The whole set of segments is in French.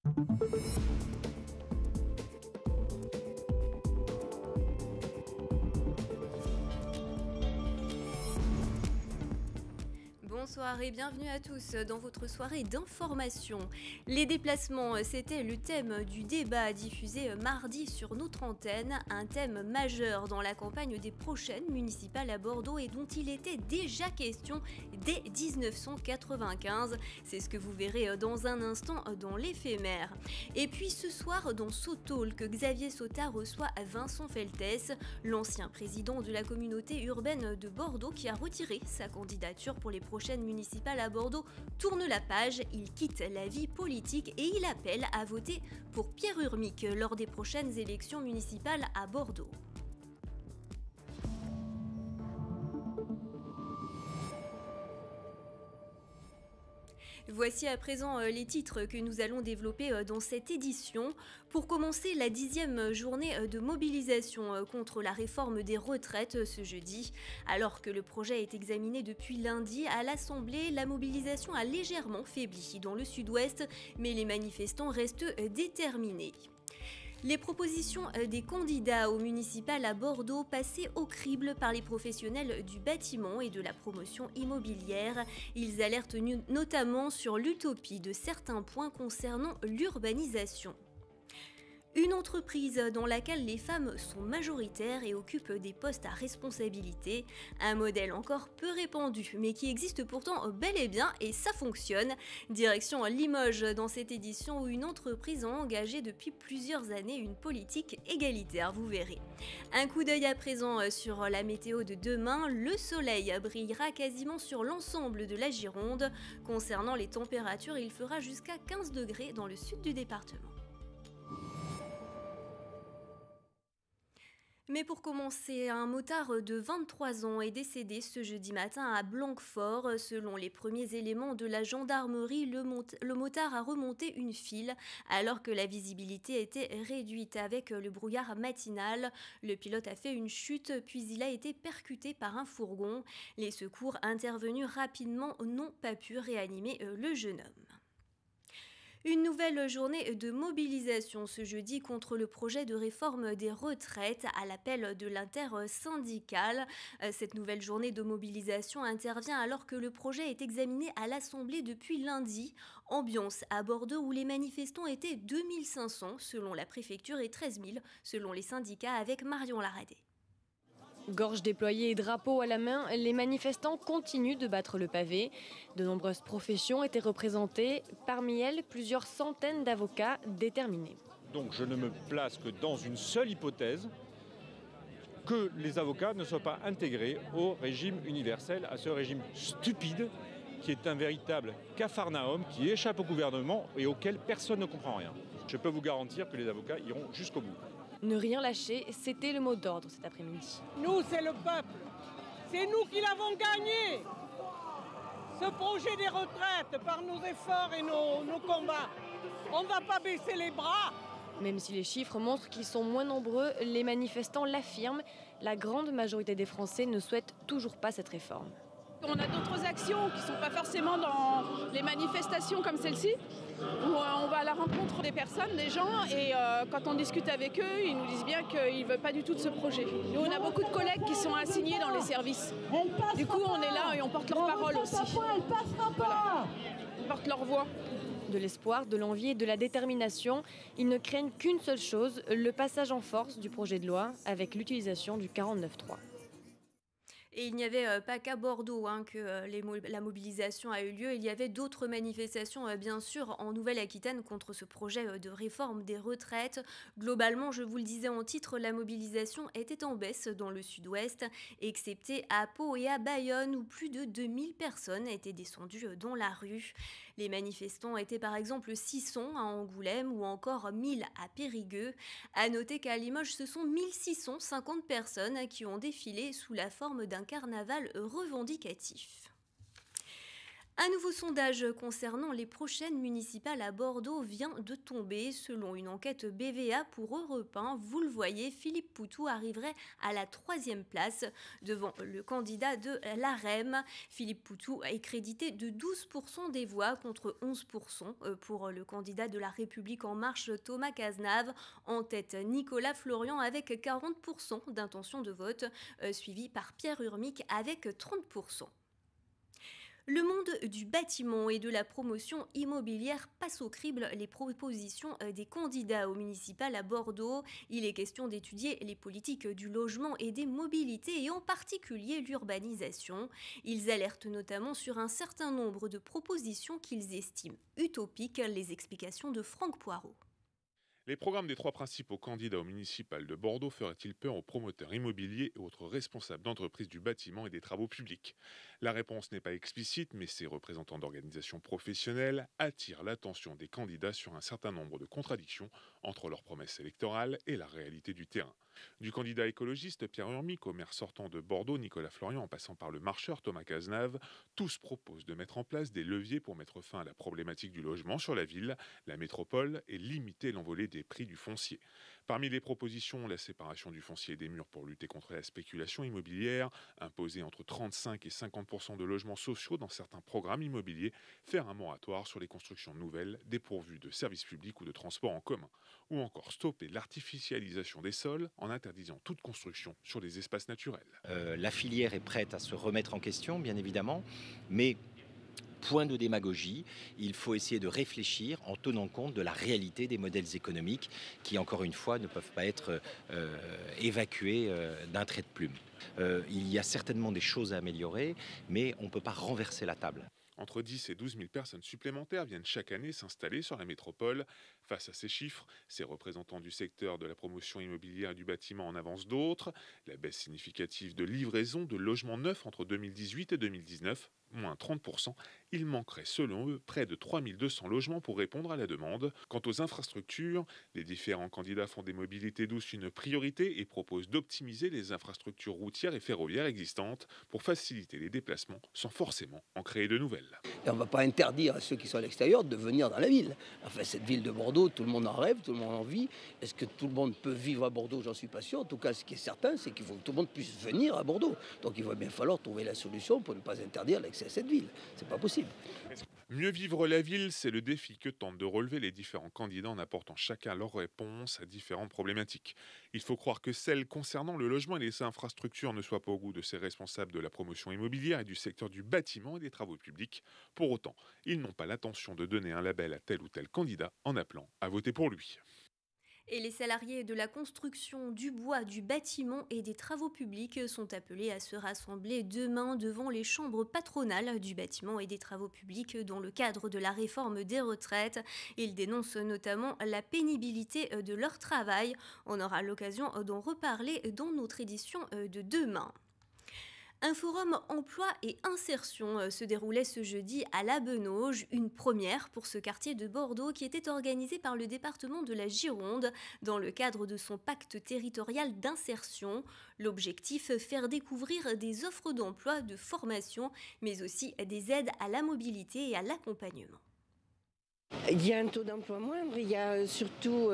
Bonsoir et bienvenue à tous dans votre soirée d'information. Les déplacements, c'était le thème du débat diffusé mardi sur notre antenne, un thème majeur dans la campagne des prochaines municipales à Bordeaux et dont il était déjà question dès 1995. C'est ce que vous verrez dans un instant dans l'éphémère. Et puis ce soir dans SoTalk, Xavier Sautat reçoit Vincent Feltès, l'ancien président de la communauté urbaine de Bordeaux qui a retiré sa candidature pour les prochaines municipale à Bordeaux tourne la page, il quitte la vie politique et il appelle à voter pour Pierre Urmic lors des prochaines élections municipales à Bordeaux. Voici à présent les titres que nous allons développer dans cette édition. Pour commencer, la 10e journée de mobilisation contre la réforme des retraites ce jeudi. Alors que le projet est examiné depuis lundi à l'Assemblée, la mobilisation a légèrement faibli dans le sud-ouest, mais les manifestants restent déterminés. Les propositions des candidats au municipal à Bordeaux passées au crible par les professionnels du bâtiment et de la promotion immobilière. Ils alertent notamment sur l'utopie de certains points concernant l'urbanisation. Une entreprise dans laquelle les femmes sont majoritaires et occupent des postes à responsabilité. Un modèle encore peu répandu, mais qui existe pourtant bel et bien et ça fonctionne. Direction Limoges dans cette édition où une entreprise a engagé depuis plusieurs années une politique égalitaire, vous verrez. Un coup d'œil à présent sur la météo de demain. Le soleil brillera quasiment sur l'ensemble de la Gironde. Concernant les températures, il fera jusqu'à 15 degrés dans le sud du département. Mais pour commencer, un motard de 23 ans est décédé ce jeudi matin à Blanquefort. Selon les premiers éléments de la gendarmerie, le motard a remonté une file alors que la visibilité était réduite avec le brouillard matinal. Le pilote a fait une chute puis il a été percuté par un fourgon. Les secours intervenus rapidement n'ont pas pu réanimer le jeune homme. Une nouvelle journée de mobilisation ce jeudi contre le projet de réforme des retraites à l'appel de l'intersyndicale. Cette nouvelle journée de mobilisation intervient alors que le projet est examiné à l'Assemblée depuis lundi. Ambiance à Bordeaux où les manifestants étaient 2500 selon la préfecture et 13 000 selon les syndicats avec Marion Laradé. Gorge déployée et drapeau à la main, les manifestants continuent de battre le pavé. De nombreuses professions étaient représentées, parmi elles plusieurs centaines d'avocats déterminés. Donc je ne me place que dans une seule hypothèse, que les avocats ne soient pas intégrés au régime universel, à ce régime stupide qui est un véritable capharnaüm qui échappe au gouvernement et auquel personne ne comprend rien. Je peux vous garantir que les avocats iront jusqu'au bout. Ne rien lâcher, c'était le mot d'ordre cet après-midi. Nous, c'est le peuple. C'est nous qui l'avons gagné. Ce projet des retraites par nos efforts et nos combats. On ne va pas baisser les bras. Même si les chiffres montrent qu'ils sont moins nombreux, les manifestants l'affirment. La grande majorité des Français ne souhaitent toujours pas cette réforme. On a d'autres actions qui ne sont pas forcément dans les manifestations comme celle-ci, où on va à la rencontre des personnes, des gens, et quand on discute avec eux, ils nous disent bien qu'ils ne veulent pas du tout de ce projet. Nous, on a beaucoup de collègues qui sont assignés dans les services. Du coup, on est là et on porte leur parole aussi. Voilà. On porte leur voix. De l'espoir, de l'envie et de la détermination, ils ne craignent qu'une seule chose, le passage en force du projet de loi avec l'utilisation du 49.3. Et il n'y avait pas qu'à Bordeaux que la mobilisation a eu lieu. Il y avait d'autres manifestations, bien sûr, en Nouvelle-Aquitaine contre ce projet de réforme des retraites. Globalement, je vous le disais en titre, la mobilisation était en baisse dans le sud-ouest, excepté à Pau et à Bayonne, où plus de 2000 personnes étaient descendues dans la rue. Les manifestants étaient par exemple 600 à Angoulême ou encore 1000 à Périgueux. À noter qu'à Limoges, ce sont 1650 personnes qui ont défilé sous la forme d'un carnaval revendicatif. Un nouveau sondage concernant les prochaines municipales à Bordeaux vient de tomber. Selon une enquête BVA pour Europe 1, vous le voyez, Philippe Poutou arriverait à la 3e place devant le candidat de l'AREM. Philippe Poutou est crédité de 12% des voix contre 11% pour le candidat de La République En Marche, Thomas Cazenave. En tête, Nicolas Florian avec 40% d'intention de vote, suivi par Pierre Urmic avec 30%. Le monde du bâtiment et de la promotion immobilière passe au crible les propositions des candidats aux municipales à Bordeaux. Il est question d'étudier les politiques du logement et des mobilités et en particulier l'urbanisation. Ils alertent notamment sur un certain nombre de propositions qu'ils estiment utopiques. Les explications de Franck Poirot. Les programmes des 3 principaux candidats aux municipales de Bordeaux feraient-ils peur aux promoteurs immobiliers et autres responsables d'entreprises du bâtiment et des travaux publics? La réponse n'est pas explicite, mais ces représentants d'organisations professionnelles attirent l'attention des candidats sur un certain nombre de contradictions entre leurs promesses électorales et la réalité du terrain. Du candidat écologiste Pierre Urmic au maire sortant de Bordeaux, Nicolas Florian, en passant par le marcheur Thomas Cazenave, tous proposent de mettre en place des leviers pour mettre fin à la problématique du logement sur la ville, la métropole et limiter l'envolée des prix du foncier. Parmi les propositions, la séparation du foncier et des murs pour lutter contre la spéculation immobilière, imposer entre 35 et 50% de logements sociaux dans certains programmes immobiliers, faire un moratoire sur les constructions nouvelles dépourvues de services publics ou de transports en commun, ou encore stopper l'artificialisation des sols en interdisant toute construction sur les espaces naturels. La filière est prête à se remettre en question, bien évidemment, mais point de démagogie, il faut essayer de réfléchir en tenant compte de la réalité des modèles économiques qui, encore une fois, ne peuvent pas être évacués d'un trait de plume. Il y a certainement des choses à améliorer, mais on ne peut pas renverser la table. Entre 10 et 12 000 personnes supplémentaires viennent chaque année s'installer sur la métropole. Face à ces chiffres, ces représentants du secteur de la promotion immobilière et du bâtiment en avancent d'autres. La baisse significative de livraison de logements neufs entre 2018 et 2019, moins 30%, il manquerait selon eux près de 3200 logements pour répondre à la demande. Quant aux infrastructures, les différents candidats font des mobilités douces une priorité et proposent d'optimiser les infrastructures routières et ferroviaires existantes pour faciliter les déplacements sans forcément en créer de nouvelles. Et on ne va pas interdire à ceux qui sont à l'extérieur de venir dans la ville. Enfin, cette ville de Bordeaux, tout le monde en rêve, tout le monde en vit. Est-ce que tout le monde peut vivre à Bordeaux? J'en suis pas sûr. En tout cas, ce qui est certain, c'est qu'il faut que tout le monde puisse venir à Bordeaux. Donc il va bien falloir trouver la solution pour ne pas interdire l'accès à cette ville. C'est pas possible. Mieux vivre la ville, c'est le défi que tentent de relever les différents candidats en apportant chacun leur réponse à différentes problématiques. Il faut croire que celle concernant le logement et les infrastructures ne soit pas au goût de ces responsables de la promotion immobilière et du secteur du bâtiment et des travaux publics. Pour autant, ils n'ont pas l'intention de donner un label à tel ou tel candidat en appelant à voter pour lui. Et les salariés de la construction, du bois, du bâtiment et des travaux publics sont appelés à se rassembler demain devant les chambres patronales du bâtiment et des travaux publics dans le cadre de la réforme des retraites. Ils dénoncent notamment la pénibilité de leur travail. On aura l'occasion d'en reparler dans notre édition de demain. Un forum emploi et insertion se déroulait ce jeudi à La Benauge, une première pour ce quartier de Bordeaux qui était organisé par le département de la Gironde dans le cadre de son pacte territorial d'insertion. L'objectif, faire découvrir des offres d'emploi, de formation, mais aussi des aides à la mobilité et à l'accompagnement. Il y a un taux d'emploi moindre, il y a surtout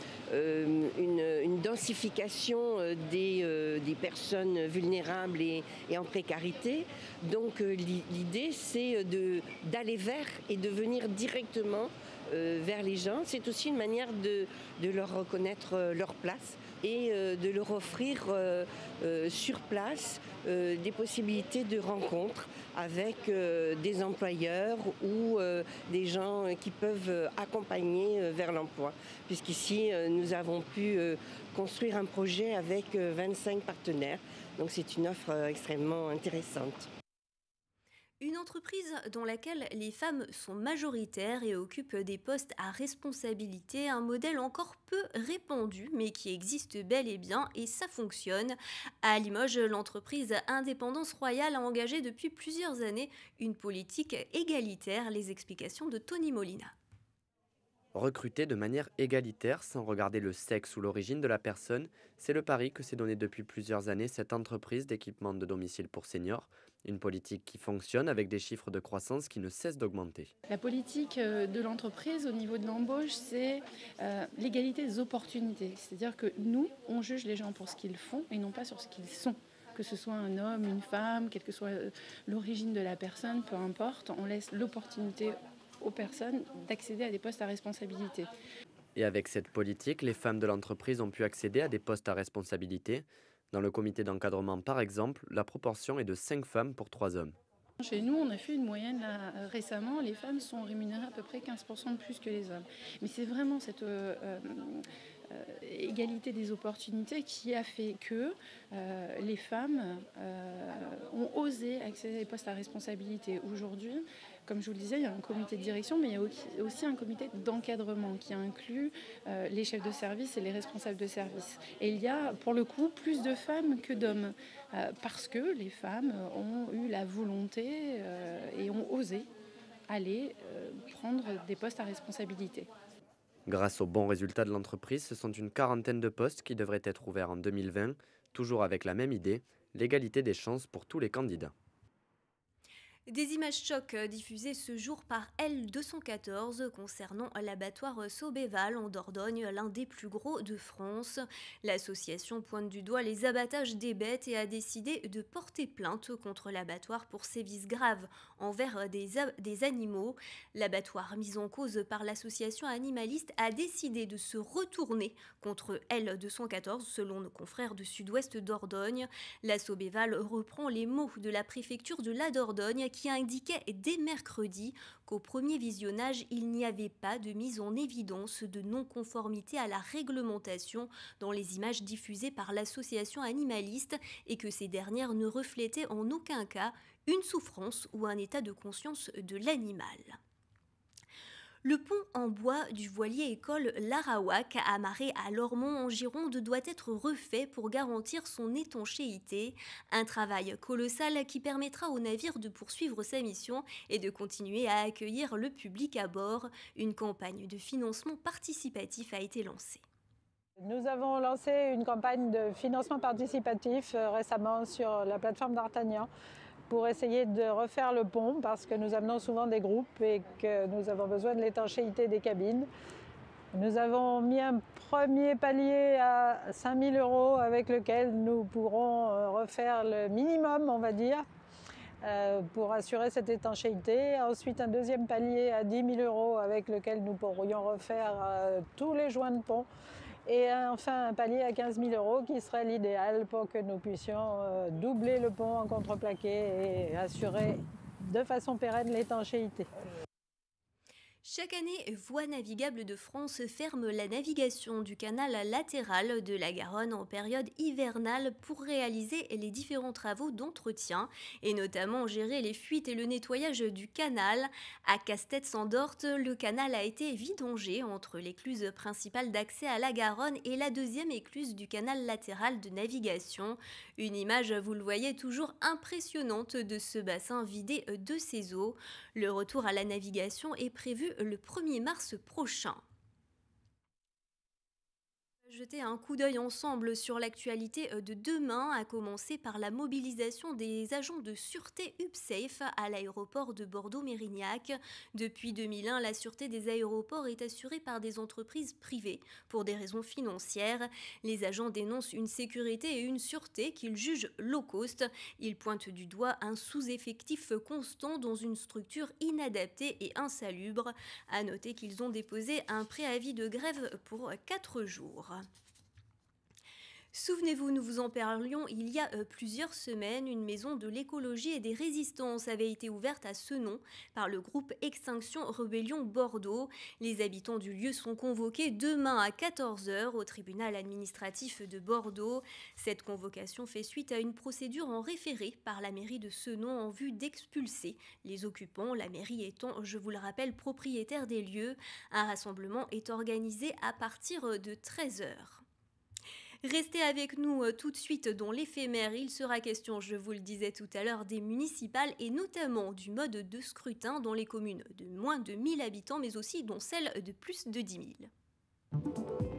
une densification des personnes vulnérables et en précarité. Donc l'idée, c'est d'aller vers et de venir directement vers les gens. C'est aussi une manière de leur reconnaître leur place et de leur offrir sur place des possibilités de rencontres avec des employeurs ou des gens qui peuvent accompagner vers l'emploi. Puisqu'ici, nous avons pu construire un projet avec 25 partenaires. Donc c'est une offre extrêmement intéressante. Une entreprise dans laquelle les femmes sont majoritaires et occupent des postes à responsabilité, un modèle encore peu répandu mais qui existe bel et bien et ça fonctionne. À Limoges, l'entreprise Indépendance Royale a engagé depuis plusieurs années une politique égalitaire. Les explications de Tony Molina. Recruter de manière égalitaire sans regarder le sexe ou l'origine de la personne, c'est le pari que s'est donné depuis plusieurs années cette entreprise d'équipement de domicile pour seniors Une politique qui fonctionne avec des chiffres de croissance qui ne cessent d'augmenter. La politique de l'entreprise au niveau de l'embauche, c'est l'égalité des opportunités. C'est-à-dire que nous, on juge les gens pour ce qu'ils font et non pas sur ce qu'ils sont. Que ce soit un homme, une femme, quelle que soit l'origine de la personne, peu importe, on laisse l'opportunité aux personnes d'accéder à des postes à responsabilité. Et avec cette politique, les femmes de l'entreprise ont pu accéder à des postes à responsabilité. Dans le comité d'encadrement, par exemple, la proportion est de 5 femmes pour 3 hommes. Chez nous, on a fait une moyenne là, récemment, les femmes sont rémunérées à peu près 15% de plus que les hommes. Mais c'est vraiment cette égalité des opportunités qui a fait que les femmes ont osé accéder à des postes à responsabilité. Aujourd'hui, comme je vous le disais, il y a un comité de direction, mais il y a aussi un comité d'encadrement qui inclut les chefs de service et les responsables de service. Et il y a, pour le coup, plus de femmes que d'hommes, parce que les femmes ont eu la volonté et ont osé aller prendre des postes à responsabilité. Grâce aux bons résultats de l'entreprise, ce sont une quarantaine de postes qui devraient être ouverts en 2020, toujours avec la même idée, l'égalité des chances pour tous les candidats. Des images chocs diffusées ce jour par L214 concernant l'abattoir Saubéval en Dordogne, l'un des plus gros de France. L'association pointe du doigt les abattages des bêtes et a décidé de porter plainte contre l'abattoir pour sévices graves envers des animaux. L'abattoir mis en cause par l'association animaliste a décidé de se retourner contre L214 selon nos confrères de Sud-Ouest Dordogne. La Saubéval reprend les mots de la préfecture de la Dordogne qui indiquait dès mercredi qu'au premier visionnage, il n'y avait pas de mise en évidence de non-conformité à la réglementation dans les images diffusées par l'association animaliste et que ces dernières ne reflétaient en aucun cas une souffrance ou un état de conscience de l'animal. Le pont en bois du voilier école Larawak, amarré à Lormont en Gironde, doit être refait pour garantir son étanchéité. Un travail colossal qui permettra au navire de poursuivre sa mission et de continuer à accueillir le public à bord. Une campagne de financement participatif a été lancée. Nous avons lancé une campagne de financement participatif récemment sur la plateforme d'Artagnan pour essayer de refaire le pont parce que nous amenons souvent des groupes et que nous avons besoin de l'étanchéité des cabines. Nous avons mis un premier palier à 5 000 € avec lequel nous pourrons refaire le minimum, on va dire, pour assurer cette étanchéité. Ensuite, un deuxième palier à 10 000 € avec lequel nous pourrions refaire tous les joints de pont. Et enfin, un palier à 15 000 € qui serait l'idéal pour que nous puissions doubler le pont en contreplaqué et assurer de façon pérenne l'étanchéité. Chaque année, Voies navigables de France ferme la navigation du canal latéral de la Garonne en période hivernale pour réaliser les différents travaux d'entretien et notamment gérer les fuites et le nettoyage du canal. À Castet-Sandorte, le canal a été vidangé entre l'écluse principale d'accès à la Garonne et la deuxième écluse du canal latéral de navigation. Une image, vous le voyez, toujours impressionnante de ce bassin vidé de ses eaux. Le retour à la navigation est prévu le 1er mars prochain. Jeter un coup d'œil ensemble sur l'actualité de demain, à commencer par la mobilisation des agents de sûreté UPSAFE à l'aéroport de Bordeaux-Mérignac. Depuis 2001, la sûreté des aéroports est assurée par des entreprises privées pour des raisons financières. Les agents dénoncent une sécurité et une sûreté qu'ils jugent low cost. Ils pointent du doigt un sous-effectif constant dans une structure inadaptée et insalubre. À noter qu'ils ont déposé un préavis de grève pour 4 jours. Souvenez-vous, nous vous en parlions il y a plusieurs semaines, une maison de l'écologie et des résistances avait été ouverte à ce nom par le groupe Extinction Rebellion Bordeaux. Les habitants du lieu sont convoqués demain à 14 h au tribunal administratif de Bordeaux. Cette convocation fait suite à une procédure en référé par la mairie de Senon en vue d'expulser les occupants, la mairie étant, je vous le rappelle, propriétaire des lieux. Un rassemblement est organisé à partir de 13 h. Restez avec nous tout de suite dans l'éphémère. Il sera question, je vous le disais tout à l'heure, des municipales et notamment du mode de scrutin dans les communes de moins de 1000 habitants mais aussi dans celles de plus de 10 000.